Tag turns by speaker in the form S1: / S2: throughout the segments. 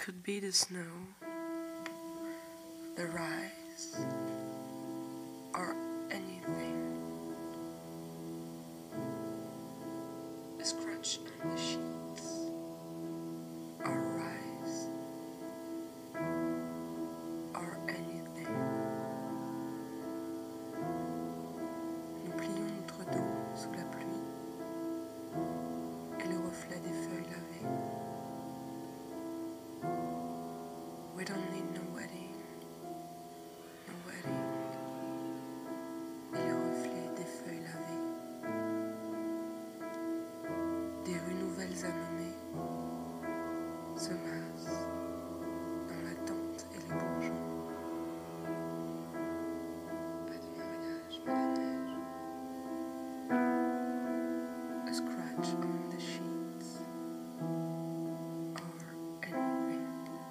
S1: could be the snow, the rise, or anything. A scratch on the sheets, or rise, or anything. Nous plions notre dos sous la pluie et le reflet des feuilles lavées. We don't need no wedding, no wedding. Et le reflet des feuilles lavées. Des rues nouvelles à nommer se massent dans la tente et les bourgeons. Pas de mariage, mais la neige. A scratch on the sheets, or anything.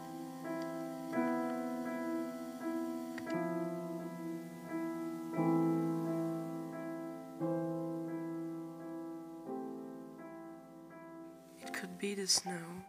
S1: It could be the snow.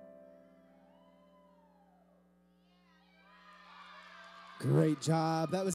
S2: Great job. That was